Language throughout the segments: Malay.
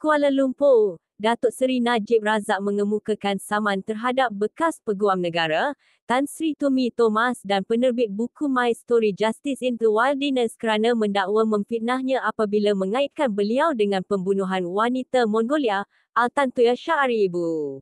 Kuala Lumpur, Datuk Seri Najib Razak mengemukakan saman terhadap bekas Peguam Negara, Tan Sri Tommy Thomas dan penerbit buku My Story Justice in the Wilderness kerana mendakwa memfitnahnya apabila mengaitkan beliau dengan pembunuhan wanita Mongolia, Altantuya Syaribu.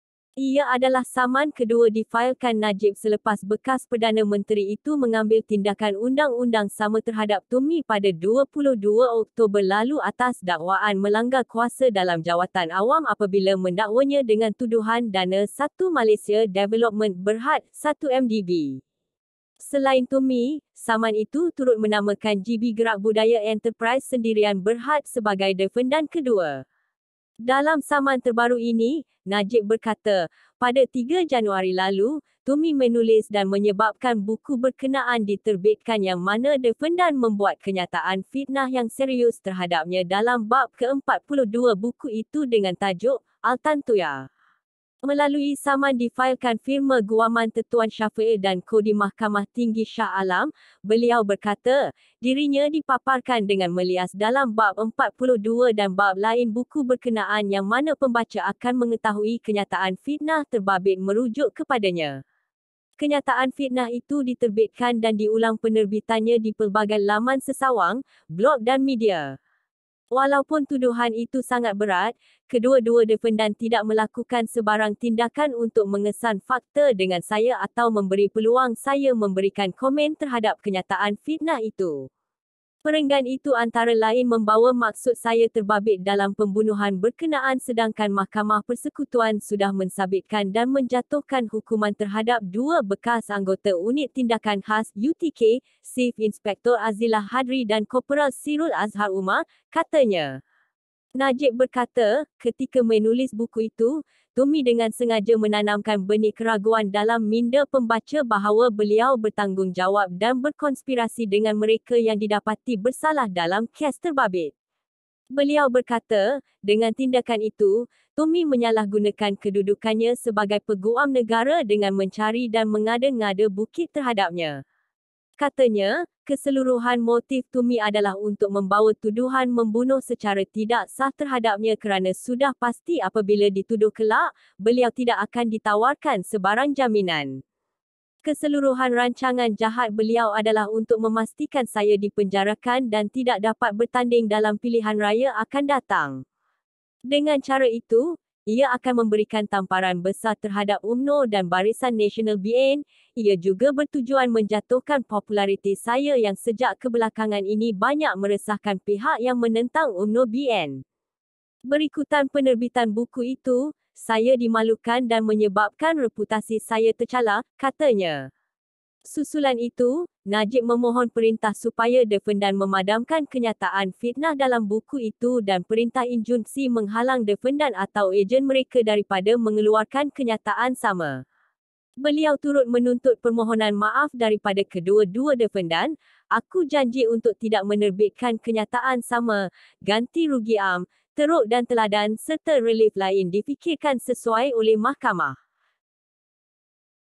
Ia adalah saman kedua difailkan Najib selepas bekas Perdana Menteri itu mengambil tindakan undang-undang sama terhadap Tommy pada 22 Oktober lalu atas dakwaan melanggar kuasa dalam jawatan awam apabila mendakwanya dengan tuduhan dana 1 Malaysia Development Berhad 1 MDB. Selain Tommy, saman itu turut menamakan GB Gerak Budaya Enterprise Sendirian Berhad sebagai defendan kedua. Dalam saman terbaru ini, Najib berkata, pada 3 Januari lalu, Tommy menulis dan menyebabkan buku berkenaan diterbitkan yang mana defendan membuat kenyataan fitnah yang serius terhadapnya dalam bab ke-42 buku itu dengan tajuk Altantuya. Melalui saman difailkan firma guaman Tetuan Syafi'i dan Kodi Mahkamah Tinggi Shah Alam, beliau berkata, dirinya dipaparkan dengan melias dalam bab 42 dan bab lain buku berkenaan yang mana pembaca akan mengetahui kenyataan fitnah terbabit merujuk kepadanya. Kenyataan fitnah itu diterbitkan dan diulang penerbitannya di pelbagai laman sesawang, blog dan media. Walaupun tuduhan itu sangat berat, kedua-dua defendan tidak melakukan sebarang tindakan untuk mengesan fakta dengan saya atau memberi peluang saya memberikan komen terhadap kenyataan fitnah itu. Perenggan itu antara lain membawa maksud saya terbabit dalam pembunuhan berkenaan sedangkan Mahkamah Persekutuan sudah mensabitkan dan menjatuhkan hukuman terhadap 2 bekas anggota Unit Tindakan Khas UTK, Chief Inspektor Azilah Hadri dan Korporal Sirul Azhar Umar, katanya. Najib berkata, ketika menulis buku itu, Tommy dengan sengaja menanamkan benih keraguan dalam minda pembaca bahawa beliau bertanggungjawab dan berkonspirasi dengan mereka yang didapati bersalah dalam kes terbabit. Beliau berkata, dengan tindakan itu, Tommy menyalahgunakan kedudukannya sebagai peguam negara dengan mencari dan mengada-ngada bukit terhadapnya. Katanya, keseluruhan motif Tommy adalah untuk membawa tuduhan membunuh secara tidak sah terhadapnya kerana sudah pasti apabila dituduh kelak, beliau tidak akan ditawarkan sebarang jaminan. Keseluruhan rancangan jahat beliau adalah untuk memastikan saya dipenjarakan dan tidak dapat bertanding dalam pilihan raya akan datang. Dengan cara itu, ia akan memberikan tamparan besar terhadap UMNO dan Barisan Nasional BN. Ia juga bertujuan menjatuhkan populariti saya yang sejak kebelakangan ini banyak meresahkan pihak yang menentang UMNO BN. Berikutan penerbitan buku itu, saya dimalukan dan menyebabkan reputasi saya tercalar, katanya. Susulan itu, Najib memohon perintah supaya defendan memadamkan kenyataan fitnah dalam buku itu dan perintah injunksi menghalang defendan atau ejen mereka daripada mengeluarkan kenyataan sama. Beliau turut menuntut permohonan maaf daripada kedua-dua defendan. Aku janji untuk tidak menerbitkan kenyataan sama, ganti rugi am, teruk dan teladan serta relief lain difikirkan sesuai oleh mahkamah.